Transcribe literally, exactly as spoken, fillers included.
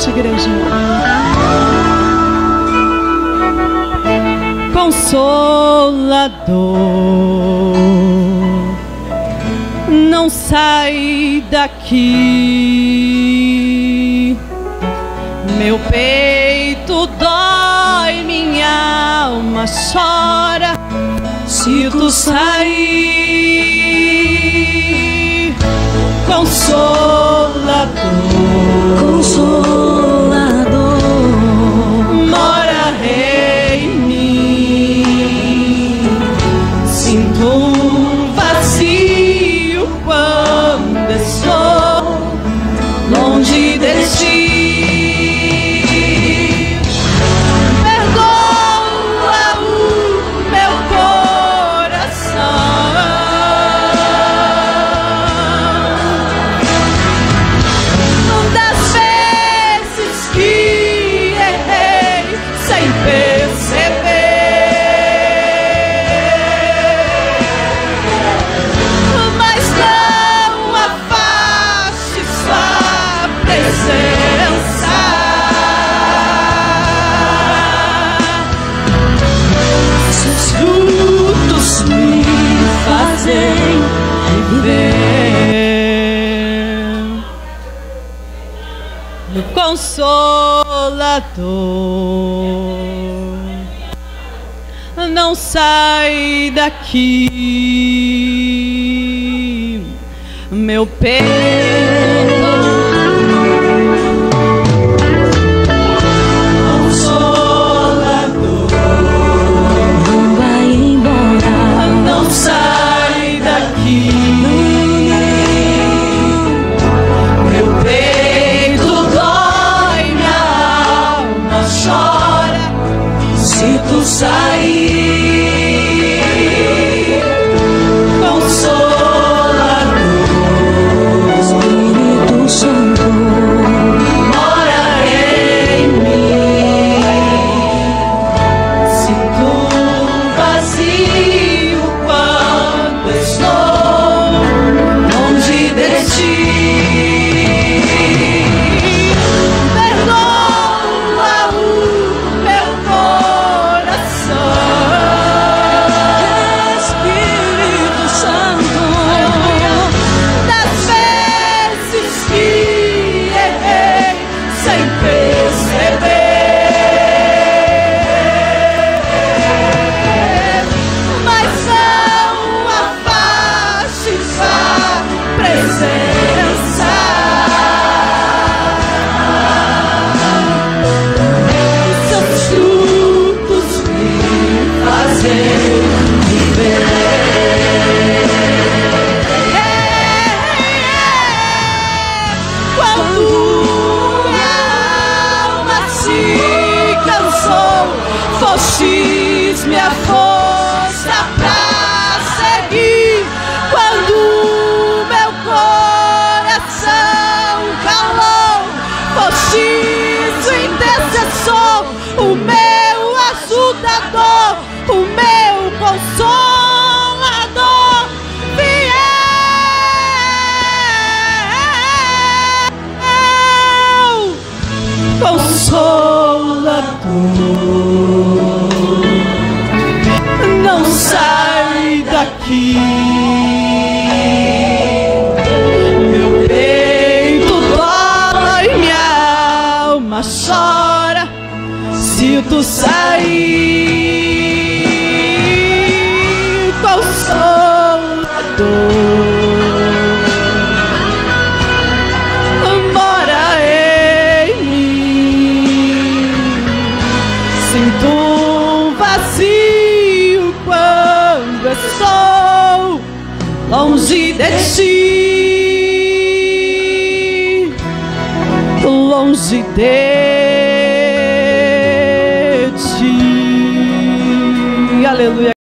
noite, igreja. Consolador, não sai daqui. Meu peito dói, minha alma chora se tu sair. Consolador, Consolador, mora em mim. Sinto um vazio quando estou longe de ti. Perdoa o meu coração das vezes que errei sem perceber, mas não afaste sua presença. Seus frutos me fazem viver. Consolador, não sai daqui. Meu peito consolador, não vai embora, não sai daqui. Meu peito dói, minha alma chora se tu sair. Consolador, Espírito Santo, mora em mim. Sinto um vazio quando estou longe de ti. Perdoa o meu coração. Espírito Santo, Das vezes que errei sem perceber, mas não afaste sua presença. Seus frutos me fazem viver. Quando minha alma se cansou, fostes minha força pra seguir. Quando meu coração calou, fostes o intercessor, o meu ajudador, o meu consolador fiel. Consolador, não sai daqui. Meu peito dói, minha alma chora se tu sair. Consolador, mora em mim. Sinto um vazio quando estou longe de ti. Longe de ti. Aleluia.